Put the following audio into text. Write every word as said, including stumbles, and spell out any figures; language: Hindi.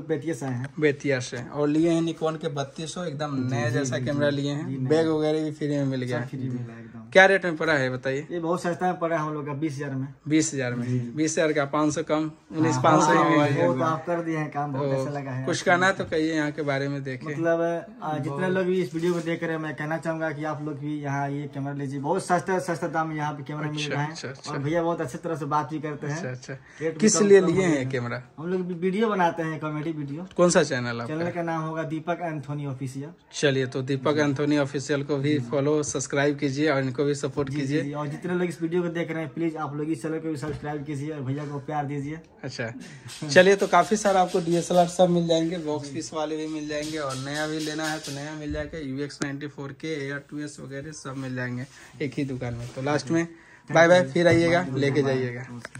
बेतिया से आए हैं। बेतिया से। और लिए हैं निकॉन के बत्तीस सौ, एकदम नया जैसा कैमरा लिए हैं। बैग वगैरह भी फ्री में मिल गया। फ्री मिला एकदम। क्या रेट में पड़ा है बताइए? ये बहुत सस्ता में पड़ा है हम लोग का, बीस हजार में। बीस हजार में बीस हजार का पाँच सौ कम, उन्नीस पाँच सौ तो आप कर दिए हैं काम, बहुत अच्छा लगा है। कुछ कहना तो कहिए यहाँ के बारे में। देखे मतलब जितने लोग भी इस वीडियो को देख रहे हैं, मैं कहना चाहूंगा कि आप लोग भी यहाँ ये कैमरा लीजिए। बहुत सस्ता सस्ता दाम में यहाँ पे कैमरा मिल रहा है। और भैया बहुत अच्छी तरह से बात भी करते हैं। किस लिए लिए हैं कैमरा? हम लोग वीडियो बनाते हैं, कॉमेडी वीडियो। कौन सा चैनल है? चैनल का नाम होगा दीपक एंथोनी ऑफिशियल। चलिए, तो दीपक एंथोनी ऑफिशियल को भी फॉलो सब्सक्राइब कीजिए और इनको भी सपोर्ट कीजिए। और जितने लोग इस वीडियो को देख रहे हैं, प्लीज आप लोग इस चैनल को भी सब्सक्राइब कीजिए और भैया को प्यार दीजिए। अच्छा, चलिए, तो काफी सारा आपको डीएसएलआर सब मिल जाएंगे, बॉक्स पीस वाले भी मिल जाएंगे, और नया भी लेना है तो नया मिल जाएगा। यूएक्स नाइन्टी फोर के, एयर टू एस वगैरह सब मिल जाएंगे एक ही दुकान में। तो लास्ट में बाय बाय, फिर आइएगा, लेके जाइएगा।